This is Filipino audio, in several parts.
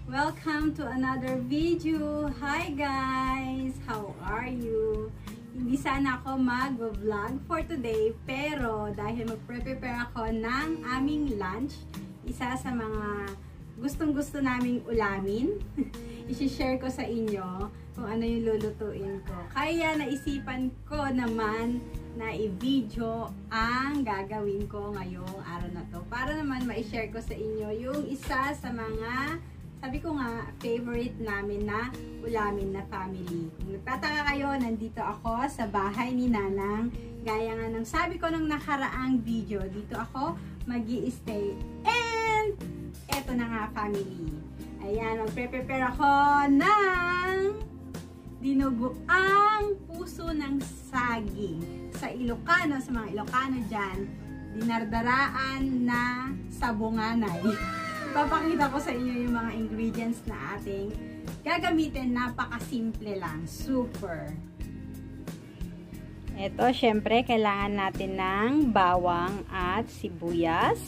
Welcome to another video. Hi guys! How are you? Hindi sana ako mag-vlog for today, pero dahil mag-prepare ako ng aming lunch, isa sa mga gustong-gusto naming ulamin, isi-share ko sa inyo kung ano yung lulutuin ko. Kaya naisipan ko naman na i-video ang gagawin ko ngayong araw na to. Para naman ma-share ko sa inyo yung isa sa mga, sabi ko nga, favorite namin na ulamin na family. Kung nagtataka kayo, nandito ako sa bahay ni Nanang. Gaya nga ng sabi ko nung nakaraang video, dito ako mag-i-stay. And eto na nga family. Ayan, mag-prepare ako ng dinuguang puso ng saging. Sa Ilocano, sa mga Ilocano dyan, dinardaraan na sabunganay. Papakita ko sa inyo yung mga ingredients na ating gagamitin. Napakasimple lang. Super. Ito, syempre, kailangan natin ng bawang at sibuyas.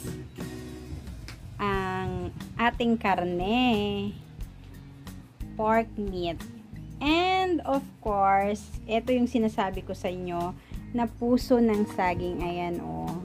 Ang ating karne. Pork meat. And, of course, ito yung sinasabi ko sa inyo na puso ng saging. Ayan, oh.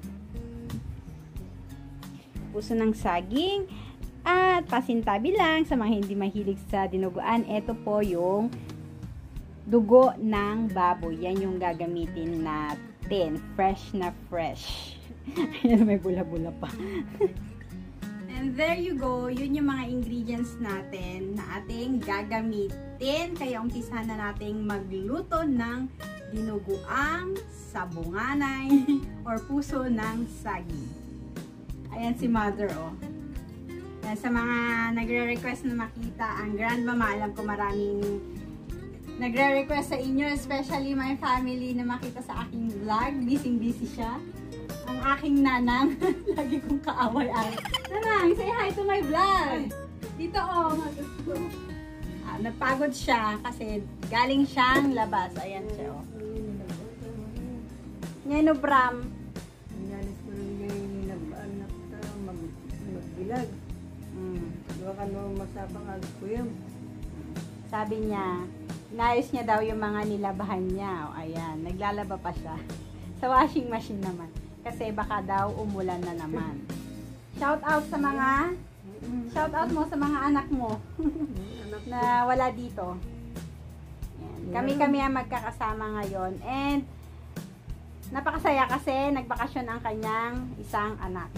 Puso ng saging. At pasintabi lang sa mga hindi mahilig sa dinuguan. Ito po yung dugo ng baboy. Yan yung gagamitin natin. Fresh na fresh. Ayan, may bula-bula pa. And there you go. Yun yung mga ingredients natin na ating gagamitin. Kaya umpisahan na nating magluto ng dinuguang sabunganay or puso ng saging. Ayan si mother, oh. Ayan, sa mga nagre-request na makita ang grandmama, alam ko maraming nagre-request sa inyo, especially my family na makita sa aking vlog. Busy-busy siya. Ang aking nanang, lagi kong kaaway-away. Nanang, say hi to my vlog! Dito, oh. Napagod siya kasi galing siyang labas. Ayan siya, oh. Ngayon, Bram. Inalis ko rin yung nag-anak na magbilag. Diba ka naman masabang alis ko yun. Sabi niya, inayos niya daw yung mga nilabahan niya. O, ayan, naglalaba pa siya. Sa washing machine naman. Kasi baka daw umulan na naman. Shout out sa mga, shout out mo sa mga anak mo na wala dito. Kami-kami ang magkakasama ngayon. And, napakasaya kasi nagbakasyon ang kanyang isang anak.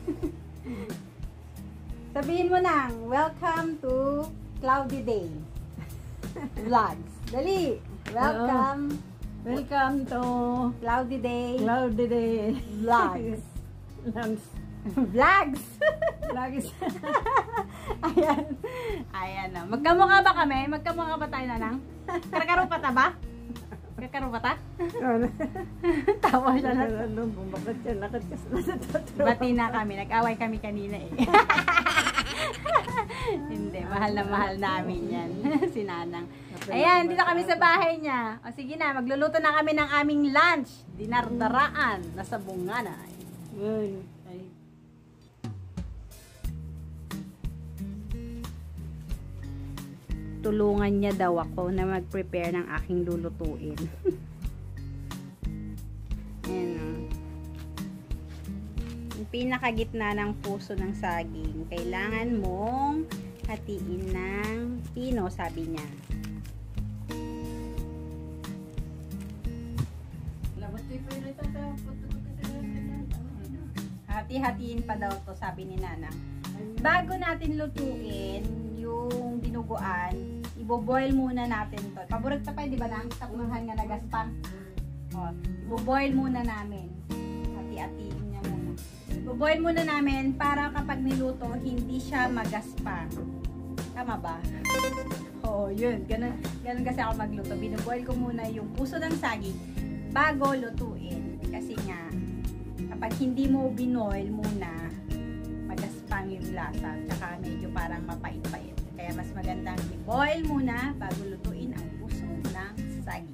Sabihin mo nang, welcome to Claudie Day Vlogs. Dali! Welcome! Welcome to Claudie Day Vlogs. Vlogs! Vlogs. Ayan. Ayan na. Magkamukha ba kami? Magkamukha ba tayo, Nanang? Karkaro pa ta ba? Karkaro pa ta? Tawa siya na. Bakit siya? Lakad ka sa tatro. Bati na kami. Nag-away kami kanina eh. Hindi. Mahal na mahal namin yan. Si Nanang. Ayan. Dito kami sa bahay niya. O sige na. Magluluto na kami ng aming lunch. Dinardaraan na sabunganay. Ay. Tulungan niya daw ako na mag-prepare ng aking lulutuin. Ayan. Yung pinakagitna ng puso ng saging, kailangan mong hatiin ng pino, sabi niya. Hati-hatiin pa daw to, sabi ni Nanang. Bago natin lutuin yung dinuguan, ibo-boil muna natin to. Paborito pa yun, di ba, Nang? Tapmahan nga nagaspang. O, ibo-boil muna namin. Hati-hatiin niya muna. Ibo-boil muna namin para kapag niluto, hindi siya magaspang. Tama ba? Oo, yun. Ganun kasi ako magluto. Binoboil ko muna yung puso ng saging bago lutuin. Kasi nga, kapag hindi mo binoil muna, magaspang yung lasa. Tsaka medyo parang mapait-pait. Kaya mas magandang i-boil muna bago lutuin ang puso ng saging.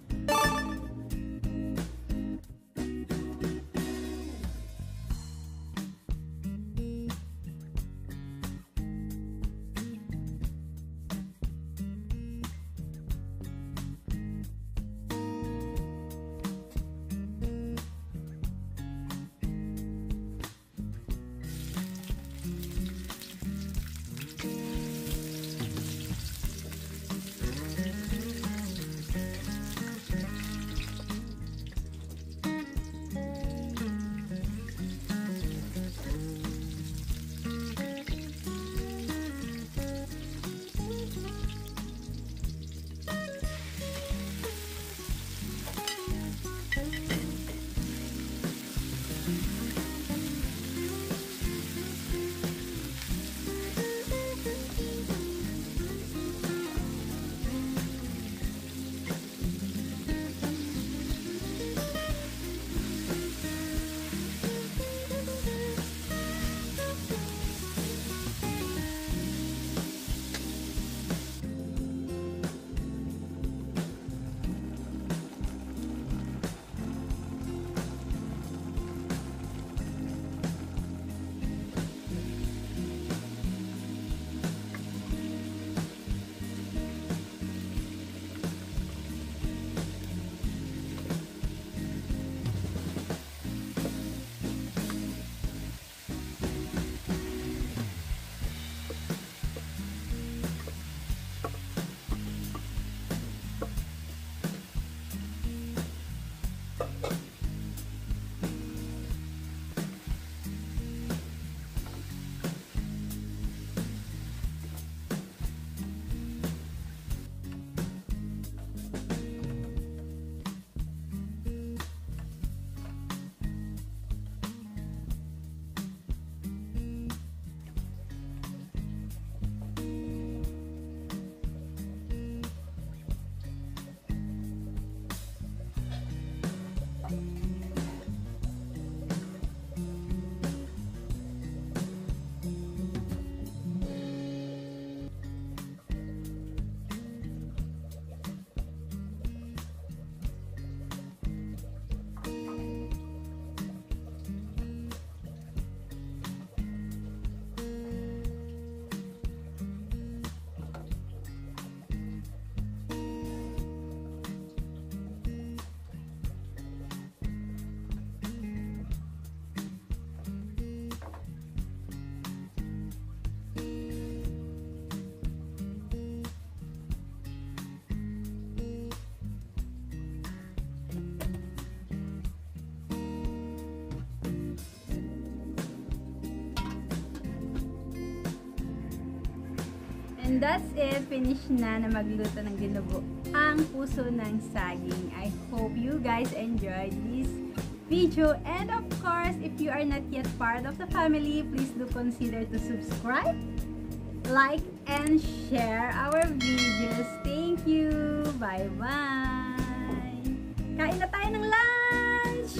And that's it. Finish na magluto ng dinugo ang puso ng saging. I hope you guys enjoyed this video. And of course, if you are not yet part of the family, please do consider to subscribe, like, and share our videos. Thank you. Bye-bye. Kain na tayo ng lunch.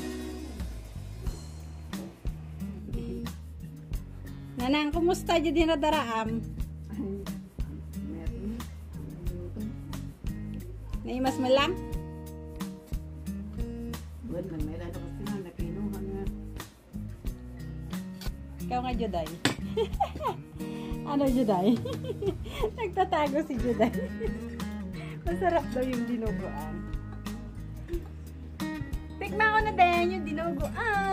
Nanang, kumusta dyan din na daraam? Naimas mo lang? Buwan lang, may lalo kasi nga, nakinuha nga. Ikaw nga, Juday. Ano, Juday? Nagtatago si Juday. Masarap daw yung dinuguan. Tikman ko na din yung dinuguan.